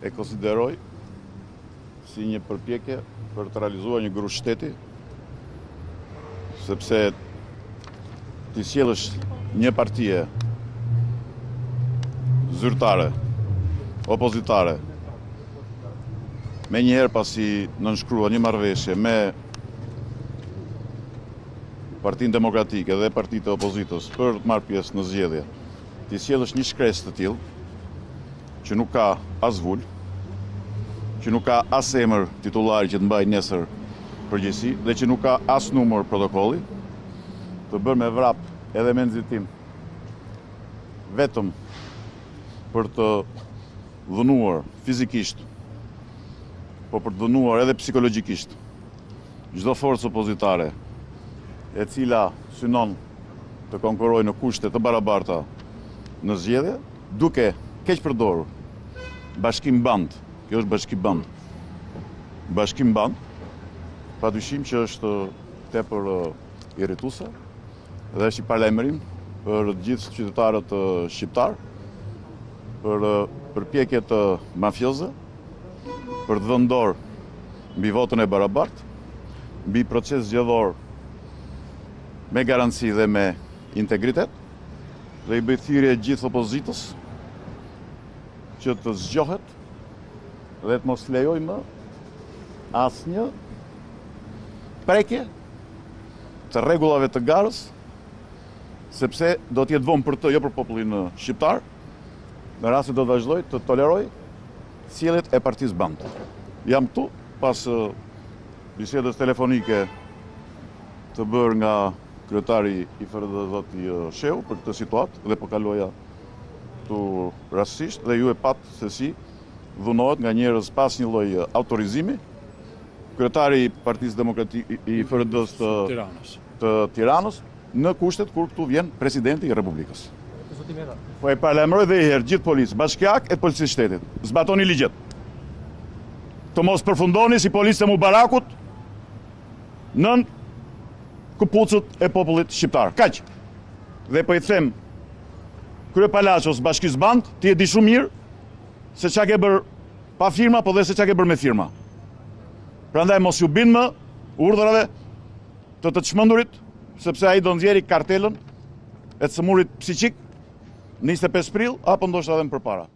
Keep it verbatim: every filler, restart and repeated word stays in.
e konsideroj si një përpjekje për të realizuar një grup shteti, sepse ti sjellësh një partie zyrtare, opozitare, me njëherë pasi nënshkrua një marrëveshje me Partinë Demokratike dhe partitë e opozitës për të marrë pjesë në zgjedhje, ti sjellësh një shkresë të tillë që nuk ka as vull, që nuk ka as emër titullari që të mbajë nesër përgjegjësi dhe që nuk ka as numër protokolli, të bërë me vrap edhe me nxitim vetëm për të dhënuar fizikisht, po për të dhënuar edhe psikologjikisht çdo forcë opozitare e cila synon të konkurrojë në kushte të barabarta në zgjedhje, duke keq përdorur bashkim band, kjo është bashkim band, bashkim band, padyshim që është tepër irrituese dhe është i paralajmërim për të gjithë qytetarët shqiptar, për përpjekjet mafioze, për të vënë dorë mbi votën e barabartë, mbi proces zgjedhor me garanci dhe me integritet, dhe i bëj thirrje gjithë opozitës që të zgjohet dhe të mos lejoj më asnjë prekje të rregullave të garës, sepse do të jetë vonë për të, jo për popullin shqiptar, në rast se do të vazhdoj të toleroj sjelljet e partisë Band. Jam këtu pas bisedës telefonike të bërë nga kryetari i F R D zoti Shehu për këtë situatë dhe po kaloja këtu rastësisht dhe ju e pat se si dhunohet nga njerëz pas një lloj autorizimi kryetari i Partisë Demokratike i F R D-s të Tiranës, të Tiranës në kushtet kur këtu vjen presidenti i Republikës. Po e paralajmëroj dhe herë gjithë policë, bashkiak e policisë shtetit, zbatoni ligjet. Të mos përfundoni si policët e Mubarakut nën këpucët e popullit shqiptar. Kaq. Dhe po i them kryepalaqos bashkisë Band, ti e di shumë mirë se çka ke bër pa firma, po dhe se çka ke bër me firma. Prandaj mos ju bin më urdhrave të të çmendurit, sepse ai do nxjerrë kartelën e të sëmurit psiqik njëzet e pesë prill apo ndoshta edhe më përpara.